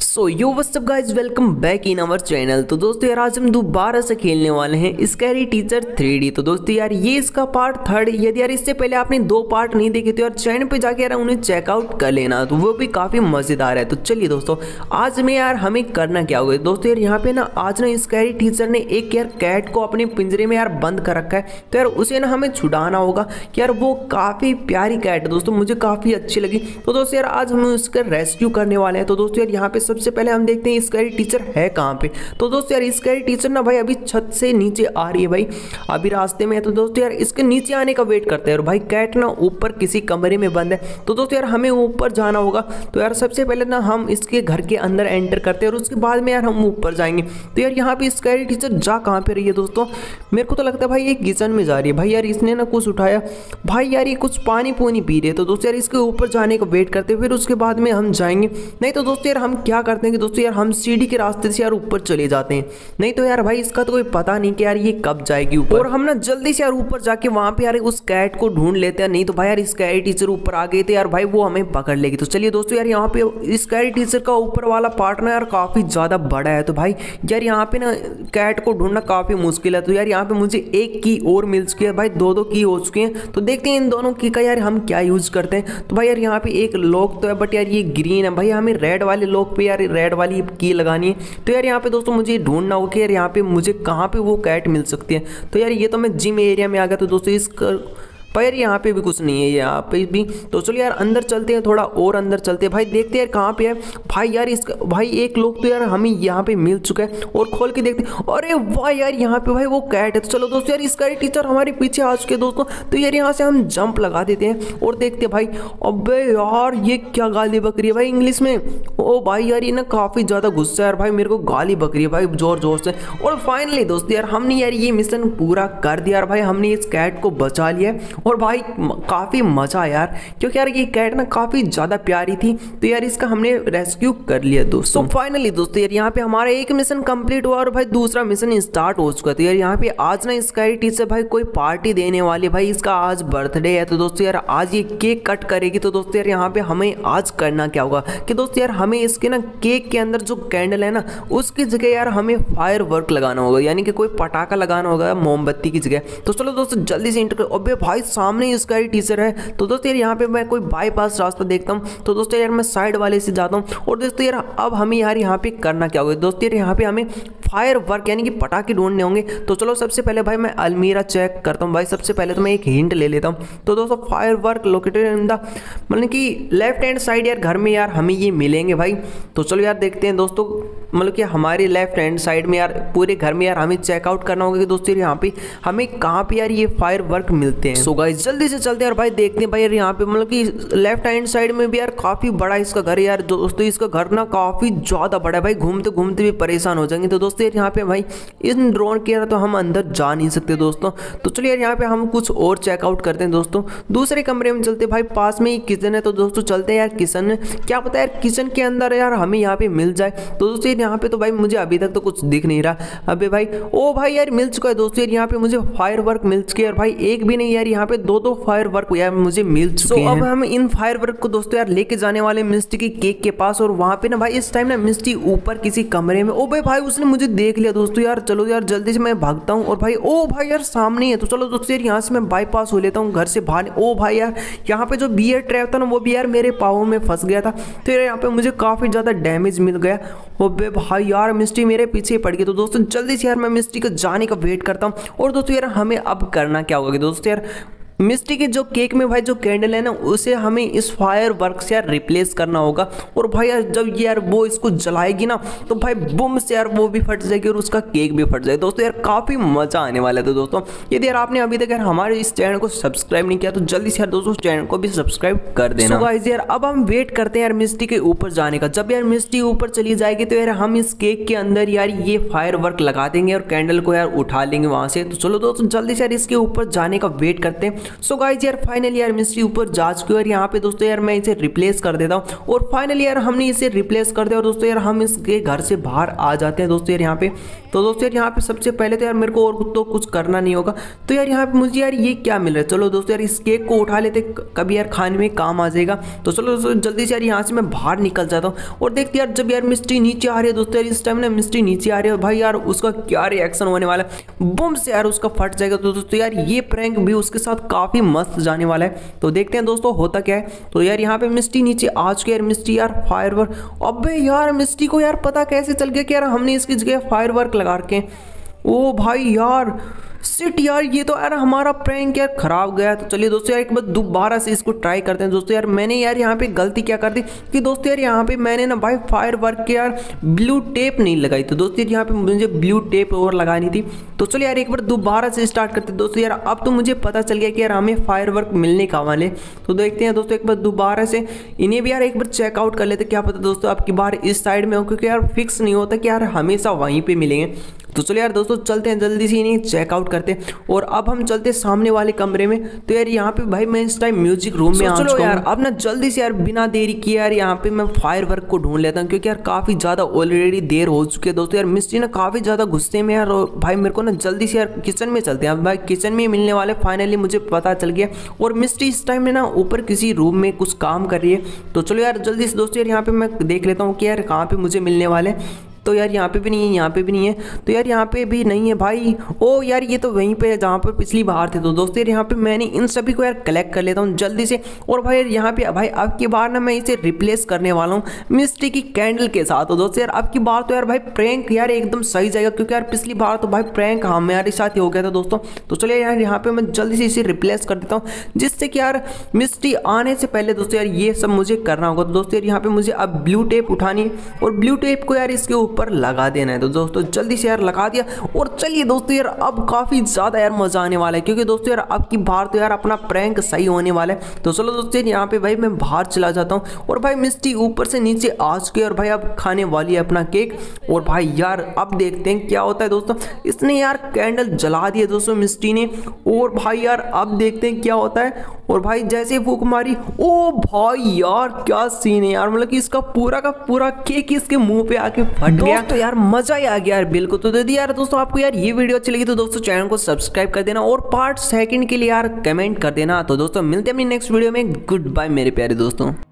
So yo what's up guys, welcome back in our channel. तो दोस्तों यार आज हम दोबारा से खेलने वाले हैं स्कैरी टीचर 3D। तो दोस्तों यार ये इसका पार्ट 3rd। यदि यार इससे पहले आपने 2 पार्ट नहीं देखे तो यार चैनल पे जाके यार उन्हें चेकआउट कर लेना, तो वो भी काफ़ी मज़ेदार है। तो चलिए दोस्तों आज में यार हमें करना क्या होगा। दोस्तों यार यहाँ पे ना आज ना स्कैरी टीचर ने एक यार कैट को अपने पिंजरे में यार बंद कर रखा है, तो यार उसे ना हमें छुड़ाना होगा कि यार वो काफ़ी प्यारी कैट है दोस्तों, मुझे काफ़ी अच्छी लगी। तो दोस्तों यार आज हम उसका रेस्क्यू करने वाले हैं। तो दोस्तों यार यहाँ पे सबसे पहले हम देखते हैं स्कैरी टीचर है कहाँ पे। तो दोस्तों यार स्कैरी टीचर ना भाई अभी छत से नीचे आ रही है भाई, अभी रास्ते में है। तो दोस्तों यार इसके नीचे आने का वेट करते हैं। और भाई कैट ना ऊपर किसी कमरे में बंद है, तो दोस्तों यार हमें ऊपर जाना होगा। तो यार सबसे पहले ना हम इसके घर के अंदर एंटर करते हैं और उसके बाद में यार हम ऊपर जाएंगे। तो यार यहाँ पे स्कैरी टीचर जा कहाँ पे रही है दोस्तों, मेरे को तो लगता है भाई ये किचन में जा रही है। भाई यार इसने ना कुछ उठाया, भाई यार ये कुछ पानी पूनी पी रही है। तो दोस्तों यार इसके ऊपर जाने का वेट करते हैं, फिर उसके बाद में हम जाएंगे। नहीं तो दोस्तों यार हम क्या करते हैं कि दोस्तों यार हम सीढ़ी के रास्ते से यार ऊपर चले जाते हैं। नहीं तो यार भाई इसका तो कोई पता नहीं कि यार ये कब जाएगी ऊपर, और हम ना जल्दी से यार ऊपर जाके वहां पे यार उस कैट को ढूंढ लेते हैं। नहीं तो भाई यार स्कैरी टीचर ऊपर आ गई तो यार भाई वो हमें पकड़ लेगी। तो चलिए दोस्तों यार यहाँ पे स्कैरी टीचर का ऊपर वाला पार्ट ना यार काफी ज्यादा बड़ा है। तो भाई यार यहाँ पे ना कैट को ढूंढना काफी मुश्किल है। तो यार यहाँ पे मुझे एक की और मिल चुकी है भाई, 2 की हो चुकी हैं। तो देखते हैं इन दोनों की का यार हम क्या यूज करते हैं। तो भाई यार यहाँ पे एक लॉक तो है, बट यार ये ग्रीन है भाई, हमें रेड वाले लॉक पे यार रेड वाली की लगानी है। तो यार यहाँ पे दोस्तों मुझे ढूंढना होगा कि यार यहाँ पे मुझे कहाँ पे वो कैट मिल सकती है। तो यार ये तो मैं जिम एरिया में आ गया। तो दोस्तों इस पर यहाँ पे भी कुछ नहीं है, यहाँ पे भी। तो चलिए यार अंदर चलते हैं, थोड़ा और अंदर चलते हैं भाई, देखते हैं यार कहाँ पे है। भाई यार इसका भाई एक लोग तो यार हमें यहाँ पे मिल चुका है, और खोल के देखते हैं। अरे वाह यार यहाँ पे भाई वो कैट है। तो चलो दोस्तों यार स्कैरी टीचर हमारे पीछे आ चुके दोस्तों। तो यार यहाँ से हम जंप लगा देते हैं और देखते हैं भाई। अबे यार ये क्या गाली बक रही है भाई इंग्लिश में। ओ भाई यार ये ना काफ़ी ज़्यादा गुस्सा है यार भाई, मेरे को गाली बक रही है भाई जोर जोर से। और फाइनली दोस्तों यार हमने यार ये मिशन पूरा कर दिया यार भाई, हमने इस कैट को बचा लिया। और भाई काफ़ी मज़ा आया यार, क्योंकि यार ये कैट ना काफ़ी ज़्यादा प्यारी थी। तो यार इसका हमने रेस्क्यू कर लिया दोस्तों। फाइनली दोस्तों यार यहाँ पे हमारा एक मिशन कंप्लीट हुआ और भाई दूसरा मिशन स्टार्ट हो चुका। तो यार यहाँ पे आज ना स्कैरी टीचर भाई कोई पार्टी देने वाली है भाई, इसका आज बर्थडे है। तो दोस्तों यार आज ये केक कट करेगी। तो दोस्तों यार यहाँ पे हमें आज करना क्या होगा कि दोस्तों यार हमें इसके ना केक के अंदर जो कैंडल है ना उसकी जगह यार हमें फायर वर्क लगाना होगा, यानी कि कोई पटाखा लगाना होगा मोमबत्ती की जगह। तो चलो दोस्तों जल्दी से इंटर। अबे भाई सामने स्कैरी टीचर है। तो दोस्तों यार यहाँ पे मैं कोई बाईपास रास्ता देखता हूँ। तो दोस्तों यार मैं साइड वाले से जाता हूँ। और दोस्तों यार अब हमें यार यहाँ पे करना क्या होगा दोस्तों यार, यहाँ पे हमें फायर वर्क यानी कि पटाखे ढूंढने होंगे। तो चलो सबसे पहले भाई मैं अलमीरा चेक करता हूँ भाई। सबसे पहले तो मैं एक हिंट ले लेता हूँ। तो दोस्तों fire work located in the मतलब कि लेफ्ट हैंड साइड यार घर में यार हमें ये मिलेंगे भाई। तो चलो यार देखते हैं दोस्तों, मतलब कि हमारे लेफ्ट हैंड साइड में यार पूरे घर में यार हमें चेकआउट करना होगा कि दोस्तों यहाँ पे हमें कहाँ पे यार ये फायर वर्क मिलते हैं। सो गाइस जल्दी से चलते हैं और भाई देखते हैं भाई यार यहाँ पे मतलब कि लेफ्ट हैंड साइड में भी यार काफी बड़ा इसका घर है यार दोस्तों। इसका घर ना काफी ज्यादा बड़ा है भाई, घूमते घूमते भी परेशान हो जाएंगे। तो दोस्तों यार यहाँ पे भाई इन ड्रोन के यार तो हम अंदर जा नहीं सकते दोस्तों। तो चलिए यार यहाँ पे हम कुछ और चेकआउट करते हैं दोस्तों। दूसरे कमरे में चलते भाई, पास में ही किचन है। तो दोस्तों चलते हैं यार किचन में, क्या पता यार किचन के अंदर यार हमें यहाँ पे मिल जाए। तो दोस्तों यहाँ पे तो भाई मुझे अभी तक तो कुछ दिख नहीं रहा। अबे भाई ओ भाई यार मिल चुका है दोस्तों यार, यहाँ पे मुझे फायर वर्क मिल चुके हैं। भाई एक भी नहीं यार, यहाँ पे 2 फायर वर्क यार मुझे मिल चुके हैं। अब हम इन फायर वर्क को दोस्तों यार लेके जाने वाले मिस्टी की केक के पास। और वहाँ पे ना भाई इस टाइम ना मिस्टी ऊपर किसी कमरे में। ओ भाई उसने मुझे देख लिया दोस्तों यार, चलो यार जल्दी से मैं भागता हूँ। और भाई ओ भाई यार सामने है। तो चलो दोस्तों यार यहाँ से मैं बाईपास हो लेता हूँ घर से बाहर। ओ भाई यार यहाँ पे जो बियर ट्रैप था ना वो भी यार मेरे पाँव में फंस गया था। तो यार यहाँ पे मुझे काफी ज्यादा डैमेज मिल गया। ओ भाई यार मिस्टी मेरे पीछे पड़ गई। तो दोस्तों जल्दी से यार मैं मिस्टी को जाने का वेट करता हूँ। और दोस्तों यार हमें अब करना क्या होगा दोस्तों यार, मिस्टी के जो केक में भाई जो कैंडल है ना उसे हमें इस फायर वर्क से यार रिप्लेस करना होगा। और भाई यार जब यार वो इसको जलाएगी ना तो भाई बूम से यार वो भी फट जाएगी और उसका केक भी फट जाएगा दोस्तों। यार काफ़ी मज़ा आने वाला था दोस्तों। यदि यार आपने अभी तक यार हमारे इस चैनल को सब्सक्राइब नहीं किया तो जल्दी से यार दोस्तों चैनल को भी सब्सक्राइब कर देना। तो गाइस यार अब हम वेट करते हैं यार मिस्टी के ऊपर जाने का। जब यार मिस्टी ऊपर चली जाएगी तो यार हम इस केक के अंदर यार ये फायर वर्क लगा देंगे और कैंडल को यार उठा लेंगे वहाँ से। तो चलो दोस्तों जल्दी से यार इसके ऊपर जाने का वेट करते हैं। सो गाइस यार फाइनली यार मिस्ट्री ऊपर जा चुकी है और यहाँ पे दोस्तों यार मैं इसे रिप्लेस कर देता हूँ और फाइनली यार हमने इसे रिप्लेस कर दिया और दोस्तों यार हम इसके घर से बाहर आ जाते हैं दोस्तों यार यहाँ पे। तो दोस्तों यार यहाँ पे सबसे पहले तो यार मेरे को और तो कुछ करना नहीं होगा। तो यार यहाँ पे मुझे यार ये क्या मिल रहा है, चलो दोस्तों यार इस केक को उठा लेते, कभी यार खाने में काम आ जाएगा। तो चलो दोस्तों जल्दी से यार यहाँ से मैं बाहर निकल जाता हूँ और देखते यार जब यार मिस्ट्री नीचे आ रही है दोस्तों यार, इस टाइम ना मिस्ट्री नीचे आ रही है और भाई यार उसका क्या रिएक्शन होने वाला है, बम से यार उसका फट जाएगा। तो दोस्तों यार ये प्रैंक भी उसके साथ काफी मस्त जाने वाला है। तो देखते हैं दोस्तों होता क्या है। तो यार यहाँ पे मिस्ट्री नीचे आ चुकी है यार, मिस्ट्री यार फायरवर्क, अबे यार मिस्ट्री को यार पता कैसे चल गया कि यार हमने इसकी जगह फायरवर्क लगा रखे। ओ भाई यार सिट यार, ये तो यार हमारा प्रैंक यार खराब गया। तो चलिए दोस्तों यार एक बार दोबारा से इसको ट्राई करते हैं। दोस्तों यार मैंने यार यहाँ पे गलती क्या कर दी कि दोस्तों यार यहाँ पे मैंने ना भाई फायर वर्क के यार ब्लू टेप नहीं लगाई। तो दोस्तों यार यहाँ पे मुझे ब्लू टेप और लगानी थी। तो चलिए यार एक बार दोबारा से स्टार्ट करते हैं। दोस्तों यार अब तो मुझे पता चल गया कि यार हमें फायर वर्क मिलने का वाले। तो देखते हैं दोस्तों एक बार दोबारा से इन्हें भी यार एक बार चेकआउट कर लेते, क्या पता दोस्तों आपकी बार इस साइड में हो, क्योंकि यार फिक्स नहीं होता कि यार हमेशा वहीं पे मिलेंगे। तो चलो यार दोस्तों चलते हैं जल्दी से इन्हें चेकआउट करते हैं और अब हम चलते हैं सामने वाले कमरे में। तो यार यहाँ पे भाई मैं इस टाइम म्यूजिक रूम में आ चुका हूं। यार अब ना जल्दी से यार बिना देरी किए यार यहाँ पे मैं फायर वर्क को ढूंढ लेता हूँ, क्योंकि यार काफी ज्यादा ऑलरेडी देर हो चुकी है। दोस्तों यार मिस्ट्री ना काफी ज्यादा गुस्से में यार, और भाई मेरे को ना जल्दी से यार किचन में चलते हैं। भाई किचन में मिलने वाले फाइनली मुझे पता चल गया और मिस्ट्री इस टाइम में ना ऊपर किसी रूम में कुछ काम कर रही है। तो चलो यार जल्दी से दोस्तों यार यहाँ पे मैं देख लेता हूँ कि यार कहाँ पे मुझे मिलने वाले। तो यार यहाँ पे भी नहीं है, यहाँ पे भी नहीं है, तो यार यहाँ पे भी नहीं है भाई। ओ यार ये तो वहीं पे है जहाँ पर पिछली बार थे। तो दोस्तों यार यहाँ पे मैंने इन सभी को यार कलेक्ट कर लेता हूँ जल्दी से। और भाई यहाँ पे भाई अब की बार ना मैं इसे रिप्लेस करने वाला हूँ मिस्ट्री की कैंडल के साथ। तो दोस्तों यार अब की बार तो यार भाई प्रैंक यार एकदम सही जाएगा, क्योंकि यार पिछली बार तो भाई प्रैंक हमारे साथ ही हो गया था दोस्तों। तो चलिए यार यहाँ पे मैं जल्दी से इसे रिप्लेस कर देता हूँ, जिससे कि यार मिस्ट्री आने से पहले दोस्तों यार ये सब मुझे करना होगा। तो दोस्तों यार यहाँ पे मुझे अब ब्लू टेप उठानी है और ब्लू टेप को यार इसके ऊपर लगा देना है। तो दोस्तों जल्दी से यार लगा दिया और चलिए दोस्तों यार अब काफी ज्यादा यार मजा आने वाला है, क्योंकि दोस्तों यार अब की बार तो यार अपना प्रैंक सही होने वाला है। तो चलो दोस्तों यहाँ पे भाई मैं बाहर चला जाता हूँ और भाई मिस्ट्री ऊपर से नीचे आ चुकी है और भाई अब खाने वाली है अपना केक। और भाई यार अब देखते हैं क्या होता है दोस्तों। इसने यार कैंडल जला दी है दोस्तों मिस्ट्री ने, और भाई यार अब देखते हैं क्या होता है। और भाई जैसे फूंक मारी, ओ भाई यार क्या सीन है यार, मतलब कि इसका पूरा का पूरा केक इसके मुंह पे आके फट गया। तो यार मजा ही आ गया यार बिल्कुल। तो दीदी यार दोस्तों आपको यार ये वीडियो अच्छी लगी तो दोस्तों चैनल को सब्सक्राइब कर देना और पार्ट सेकंड के लिए यार कमेंट कर देना। तो दोस्तों मिलते हैं अपनी नेक्स्ट वीडियो में। गुड बाय मेरे प्यारे दोस्तों।